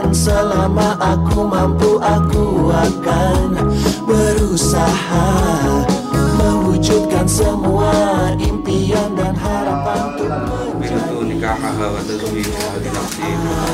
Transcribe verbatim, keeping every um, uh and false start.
Dan selama aku mampu, aku akan berusaha mewujudkan semua impian dan harapan untuk Bintu nikah wa tazwijaha bi nafsi